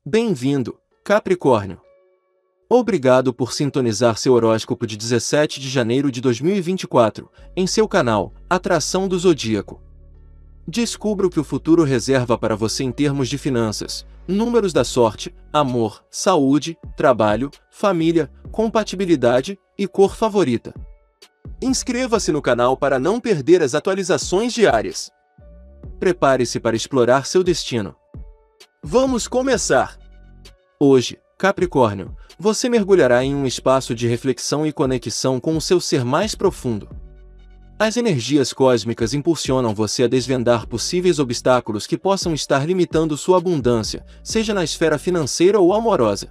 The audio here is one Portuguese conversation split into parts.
Bem-vindo, Capricórnio. Obrigado por sintonizar seu horóscopo de 17 de janeiro de 2024, em seu canal, Atração do Zodíaco. Descubra o que o futuro reserva para você em termos de finanças, números da sorte, amor, saúde, trabalho, família, compatibilidade e cor favorita. Inscreva-se no canal para não perder as atualizações diárias. Prepare-se para explorar seu destino. Vamos começar! Hoje, Capricórnio, você mergulhará em um espaço de reflexão e conexão com o seu ser mais profundo. As energias cósmicas impulsionam você a desvendar possíveis obstáculos que possam estar limitando sua abundância, seja na esfera financeira ou amorosa.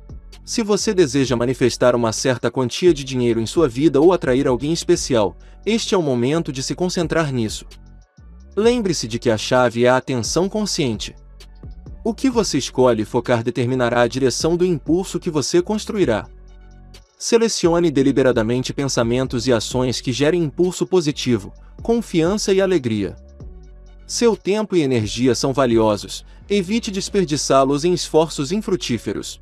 Se você deseja manifestar uma certa quantia de dinheiro em sua vida ou atrair alguém especial, este é o momento de se concentrar nisso. Lembre-se de que a chave é a atenção consciente. O que você escolhe focar determinará a direção do impulso que você construirá. Selecione deliberadamente pensamentos e ações que gerem impulso positivo, confiança e alegria. Seu tempo e energia são valiosos, evite desperdiçá-los em esforços infrutíferos.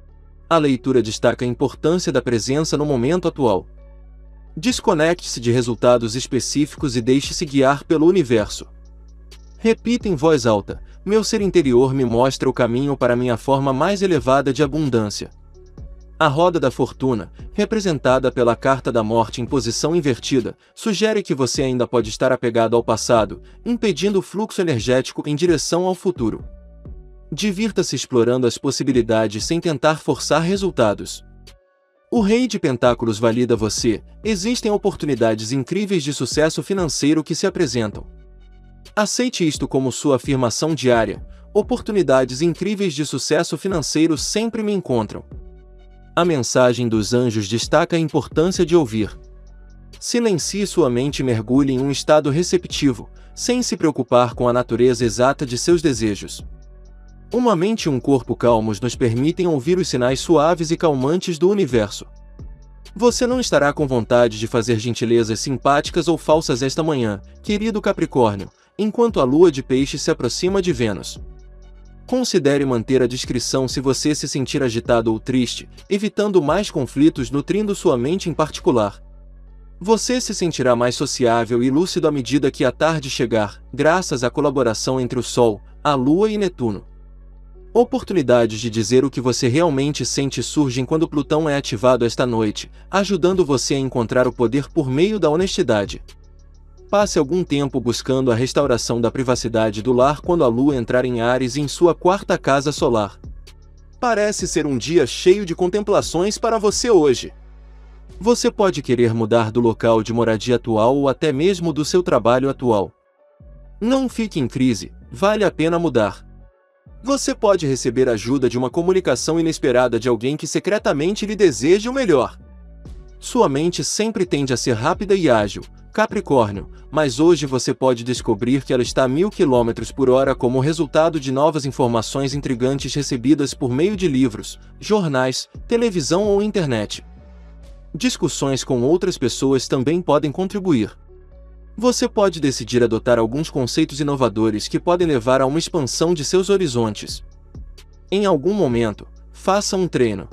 A leitura destaca a importância da presença no momento atual. Desconecte-se de resultados específicos e deixe-se guiar pelo universo. Repita em voz alta: meu ser interior me mostra o caminho para minha forma mais elevada de abundância. A roda da fortuna, representada pela carta da morte em posição invertida, sugere que você ainda pode estar apegado ao passado, impedindo o fluxo energético em direção ao futuro. Divirta-se explorando as possibilidades sem tentar forçar resultados. O Rei de Pentáculos valida você, existem oportunidades incríveis de sucesso financeiro que se apresentam. Aceite isto como sua afirmação diária: oportunidades incríveis de sucesso financeiro sempre me encontram. A mensagem dos anjos destaca a importância de ouvir. Silencie sua mente e mergulhe em um estado receptivo, sem se preocupar com a natureza exata de seus desejos. Uma mente e um corpo calmos nos permitem ouvir os sinais suaves e calmantes do universo. Você não estará com vontade de fazer gentilezas simpáticas ou falsas esta manhã, querido Capricórnio, enquanto a lua de Peixes se aproxima de Vênus. Considere manter a discrição se você se sentir agitado ou triste, evitando mais conflitos nutrindo sua mente em particular. Você se sentirá mais sociável e lúcido à medida que a tarde chegar, graças à colaboração entre o Sol, a Lua e Netuno. Oportunidades de dizer o que você realmente sente surgem quando Plutão é ativado esta noite, ajudando você a encontrar o poder por meio da honestidade. Passe algum tempo buscando a restauração da privacidade do lar quando a Lua entrar em Áries em sua quarta casa solar. Parece ser um dia cheio de contemplações para você hoje. Você pode querer mudar do local de moradia atual ou até mesmo do seu trabalho atual. Não fique em crise, vale a pena mudar. Você pode receber ajuda de uma comunicação inesperada de alguém que secretamente lhe deseja o melhor. Sua mente sempre tende a ser rápida e ágil, Capricórnio, mas hoje você pode descobrir que ela está a 1000 km/h como resultado de novas informações intrigantes recebidas por meio de livros, jornais, televisão ou internet. Discussões com outras pessoas também podem contribuir. Você pode decidir adotar alguns conceitos inovadores que podem levar a uma expansão de seus horizontes. Em algum momento, faça um treino.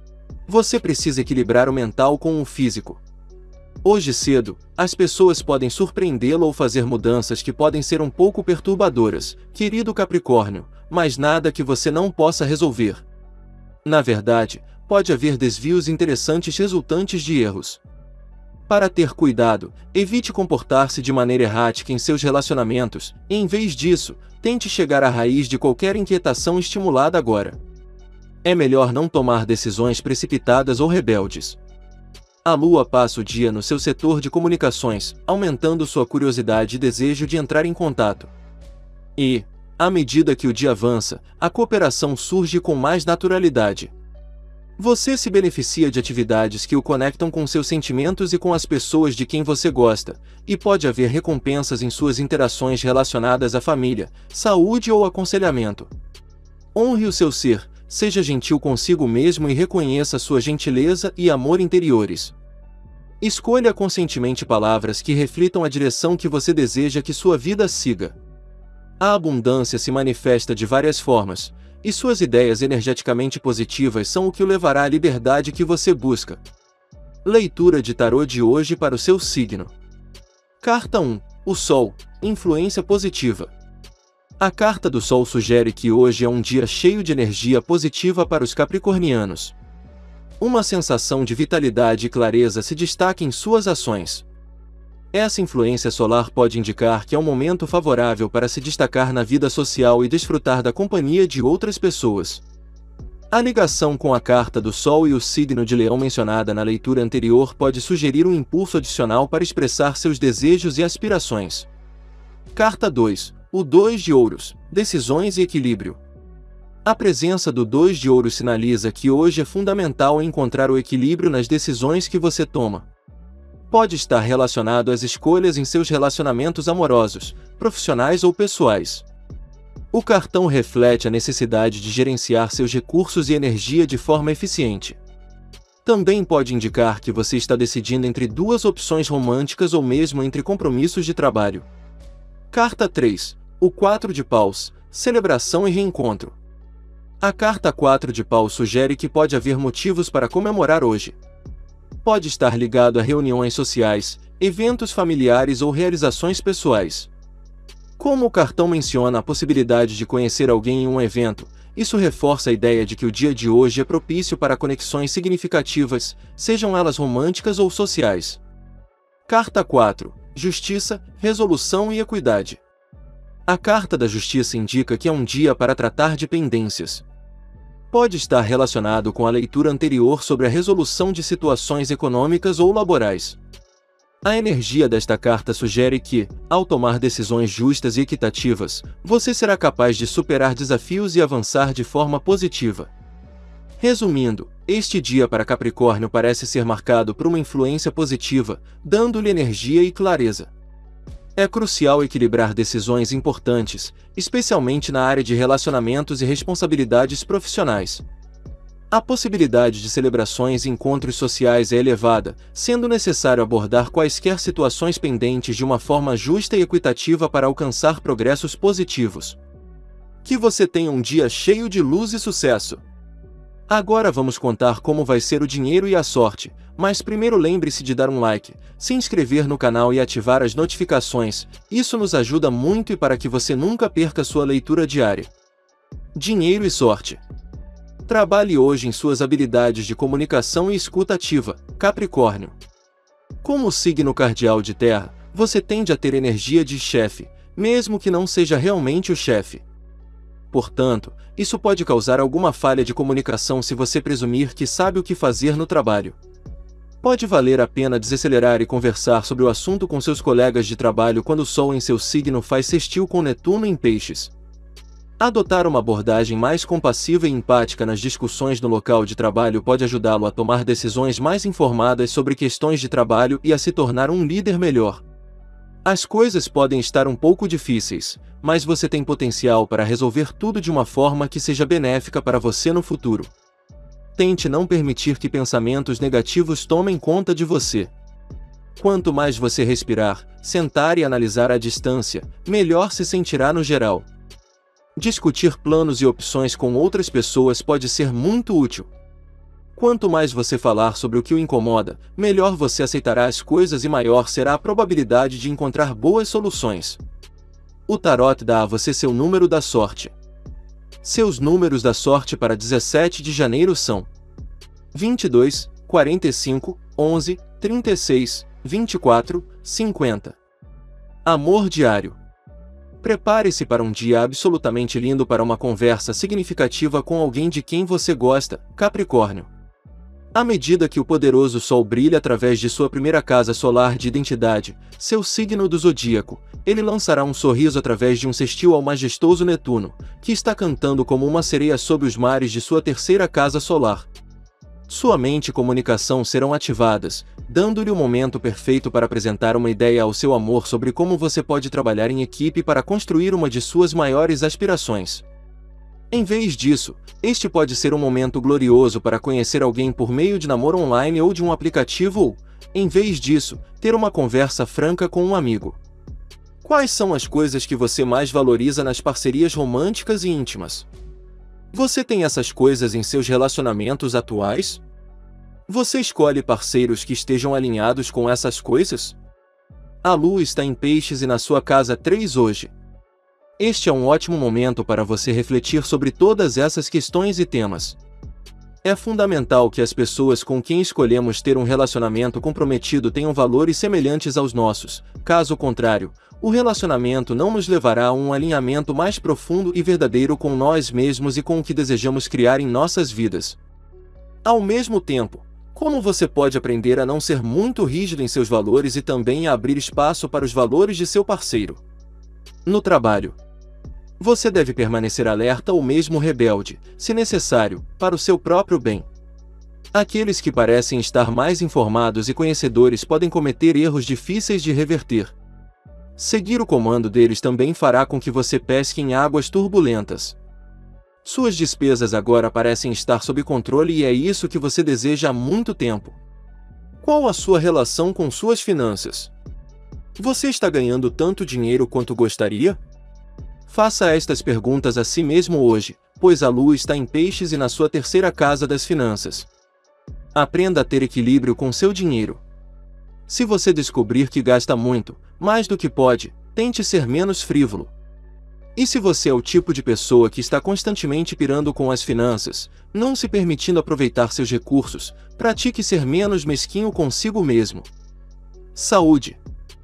Você precisa equilibrar o mental com o físico. Hoje cedo, as pessoas podem surpreendê-lo ou fazer mudanças que podem ser um pouco perturbadoras, querido Capricórnio, mas nada que você não possa resolver. Na verdade, pode haver desvios interessantes resultantes de erros. Para ter cuidado, evite comportar-se de maneira errática em seus relacionamentos, e em vez disso, tente chegar à raiz de qualquer inquietação estimulada agora. É melhor não tomar decisões precipitadas ou rebeldes. A Lua passa o dia no seu setor de comunicações, aumentando sua curiosidade e desejo de entrar em contato. E, à medida que o dia avança, a cooperação surge com mais naturalidade. Você se beneficia de atividades que o conectam com seus sentimentos e com as pessoas de quem você gosta, e pode haver recompensas em suas interações relacionadas à família, saúde ou aconselhamento. Honre o seu ser, seja gentil consigo mesmo e reconheça sua gentileza e amor interiores. Escolha conscientemente palavras que reflitam a direção que você deseja que sua vida siga. A abundância se manifesta de várias formas, e suas ideias energeticamente positivas são o que o levará à liberdade que você busca. Leitura de tarô de hoje para o seu signo. Carta 1. O Sol. Influência positiva. A carta do Sol sugere que hoje é um dia cheio de energia positiva para os capricornianos. Uma sensação de vitalidade e clareza se destaca em suas ações. Essa influência solar pode indicar que é um momento favorável para se destacar na vida social e desfrutar da companhia de outras pessoas. A ligação com a carta do Sol e o signo de Leão mencionada na leitura anterior pode sugerir um impulso adicional para expressar seus desejos e aspirações. Carta 2. O 2 de Ouros. Decisões e equilíbrio. A presença do 2 de Ouros sinaliza que hoje é fundamental encontrar o equilíbrio nas decisões que você toma. Pode estar relacionado às escolhas em seus relacionamentos amorosos, profissionais ou pessoais. O cartão reflete a necessidade de gerenciar seus recursos e energia de forma eficiente. Também pode indicar que você está decidindo entre duas opções românticas ou mesmo entre compromissos de trabalho. Carta 3. O 4 de Paus. Celebração e reencontro. A carta 4 de Paus sugere que pode haver motivos para comemorar hoje. Pode estar ligado a reuniões sociais, eventos familiares ou realizações pessoais. Como o cartão menciona a possibilidade de conhecer alguém em um evento, isso reforça a ideia de que o dia de hoje é propício para conexões significativas, sejam elas românticas ou sociais. Carta 4. Justiça, resolução e equidade. A carta da Justiça indica que é um dia para tratar de pendências. Pode estar relacionado com a leitura anterior sobre a resolução de situações econômicas ou laborais. A energia desta carta sugere que, ao tomar decisões justas e equitativas, você será capaz de superar desafios e avançar de forma positiva. Resumindo, este dia para Capricórnio parece ser marcado por uma influência positiva, dando-lhe energia e clareza. É crucial equilibrar decisões importantes, especialmente na área de relacionamentos e responsabilidades profissionais. A possibilidade de celebrações e encontros sociais é elevada, sendo necessário abordar quaisquer situações pendentes de uma forma justa e equitativa para alcançar progressos positivos. Que você tenha um dia cheio de luz e sucesso! Agora vamos contar como vai ser o dinheiro e a sorte, mas primeiro lembre-se de dar um like, se inscrever no canal e ativar as notificações, isso nos ajuda muito e para que você nunca perca sua leitura diária. Dinheiro e sorte. Trabalhe hoje em suas habilidades de comunicação e escuta ativa, Capricórnio. Como signo cardial de terra, você tende a ter energia de chefe, mesmo que não seja realmente o chefe. Portanto, isso pode causar alguma falha de comunicação se você presumir que sabe o que fazer no trabalho. Pode valer a pena desacelerar e conversar sobre o assunto com seus colegas de trabalho quando o Sol em seu signo faz sextil com Netuno em Peixes. Adotar uma abordagem mais compassiva e empática nas discussões no local de trabalho pode ajudá-lo a tomar decisões mais informadas sobre questões de trabalho e a se tornar um líder melhor. As coisas podem estar um pouco difíceis, mas você tem potencial para resolver tudo de uma forma que seja benéfica para você no futuro. Tente não permitir que pensamentos negativos tomem conta de você. Quanto mais você respirar, sentar e analisar à distância, melhor se sentirá no geral. Discutir planos e opções com outras pessoas pode ser muito útil. Quanto mais você falar sobre o que o incomoda, melhor você aceitará as coisas e maior será a probabilidade de encontrar boas soluções. O tarot dá a você seu número da sorte. Seus números da sorte para 17 de janeiro são 22, 45, 11, 36, 24, 50. Amor diário. Prepare-se para um dia absolutamente lindo para uma conversa significativa com alguém de quem você gosta, Capricórnio. À medida que o poderoso Sol brilha através de sua primeira casa solar de identidade, seu signo do zodíaco, ele lançará um sorriso através de um sextil ao majestoso Netuno, que está cantando como uma sereia sob os mares de sua terceira casa solar. Sua mente e comunicação serão ativadas, dando-lhe o momento perfeito para apresentar uma ideia ao seu amor sobre como você pode trabalhar em equipe para construir uma de suas maiores aspirações. Em vez disso, este pode ser um momento glorioso para conhecer alguém por meio de namoro online ou de um aplicativo ou, em vez disso, ter uma conversa franca com um amigo. Quais são as coisas que você mais valoriza nas parcerias românticas e íntimas? Você tem essas coisas em seus relacionamentos atuais? Você escolhe parceiros que estejam alinhados com essas coisas? A Lua está em Peixes e na sua casa 3 hoje. Este é um ótimo momento para você refletir sobre todas essas questões e temas. É fundamental que as pessoas com quem escolhemos ter um relacionamento comprometido tenham valores semelhantes aos nossos. Caso contrário, o relacionamento não nos levará a um alinhamento mais profundo e verdadeiro com nós mesmos e com o que desejamos criar em nossas vidas. Ao mesmo tempo, como você pode aprender a não ser muito rígido em seus valores e também a abrir espaço para os valores de seu parceiro? No trabalho, você deve permanecer alerta ou mesmo rebelde, se necessário, para o seu próprio bem. Aqueles que parecem estar mais informados e conhecedores podem cometer erros difíceis de reverter. Seguir o comando deles também fará com que você pesque em águas turbulentas. Suas despesas agora parecem estar sob controle e é isso que você deseja há muito tempo. Qual a sua relação com suas finanças? Você está ganhando tanto dinheiro quanto gostaria? Faça estas perguntas a si mesmo hoje, pois a Lua está em Peixes e na sua terceira casa das finanças. Aprenda a ter equilíbrio com seu dinheiro. Se você descobrir que gasta muito, mais do que pode, tente ser menos frívolo. E se você é o tipo de pessoa que está constantemente pirando com as finanças, não se permitindo aproveitar seus recursos, pratique ser menos mesquinho consigo mesmo. Saúde.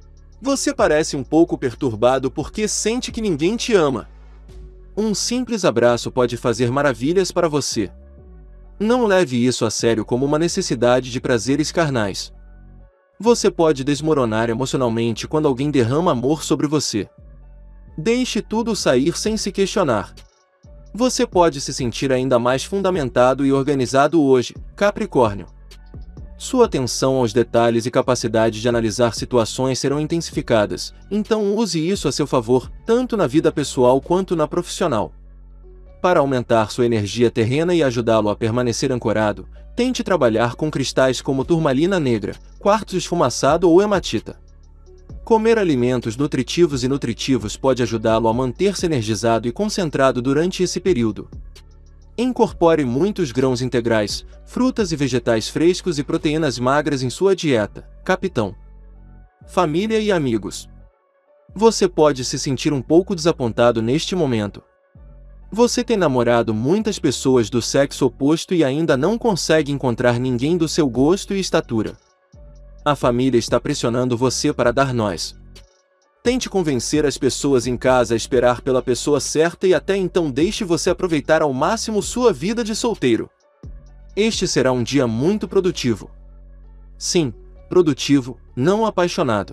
Você parece um pouco perturbado porque sente que ninguém te ama. Um simples abraço pode fazer maravilhas para você. Não leve isso a sério como uma necessidade de prazeres carnais. Você pode desmoronar emocionalmente quando alguém derrama amor sobre você. Deixe tudo sair sem se questionar. Você pode se sentir ainda mais fundamentado e organizado hoje, Capricórnio. Sua atenção aos detalhes e capacidade de analisar situações serão intensificadas, então use isso a seu favor, tanto na vida pessoal quanto na profissional. Para aumentar sua energia terrena e ajudá-lo a permanecer ancorado, tente trabalhar com cristais como turmalina negra, quartzo esfumaçado ou hematita. Comer alimentos nutritivos pode ajudá-lo a manter-se energizado e concentrado durante esse período. Incorpore muitos grãos integrais, frutas e vegetais frescos e proteínas magras em sua dieta, capitão. Família e amigos. Você pode se sentir um pouco desapontado neste momento. Você tem namorado muitas pessoas do sexo oposto e ainda não consegue encontrar ninguém do seu gosto e estatura. A família está pressionando você para dar nós. Tente convencer as pessoas em casa a esperar pela pessoa certa e até então deixe você aproveitar ao máximo sua vida de solteiro. Este será um dia muito produtivo. Sim, produtivo, não apaixonado.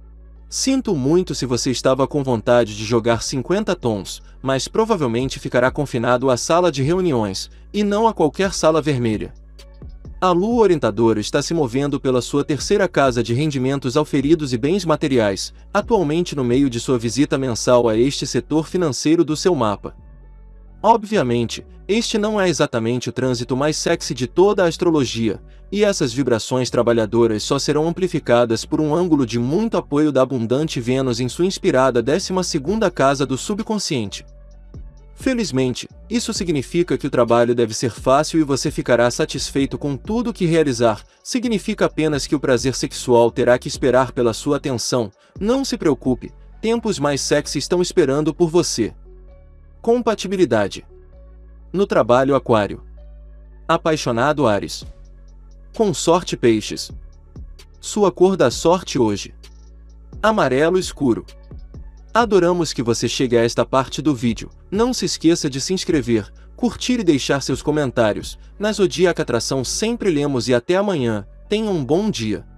Sinto muito se você estava com vontade de jogar 50 tons, mas provavelmente ficará confinado à sala de reuniões, e não a qualquer sala vermelha. A Lua orientadora está se movendo pela sua terceira casa de rendimentos auferidos e bens materiais, atualmente no meio de sua visita mensal a este setor financeiro do seu mapa. Obviamente, este não é exatamente o trânsito mais sexy de toda a astrologia, e essas vibrações trabalhadoras só serão amplificadas por um ângulo de muito apoio da abundante Vênus em sua inspirada 12ª casa do subconsciente. Felizmente, isso significa que o trabalho deve ser fácil e você ficará satisfeito com tudo que realizar. Significa apenas que o prazer sexual terá que esperar pela sua atenção. Não se preocupe, tempos mais sexy estão esperando por você. Compatibilidade. No trabalho, Aquário. Apaixonado, Áries. Consorte, Peixes. Sua cor da sorte hoje: amarelo escuro. Adoramos que você chegue a esta parte do vídeo. Não se esqueça de se inscrever, curtir e deixar seus comentários. Na Zodíaca Atração sempre lemos e até amanhã. Tenha um bom dia.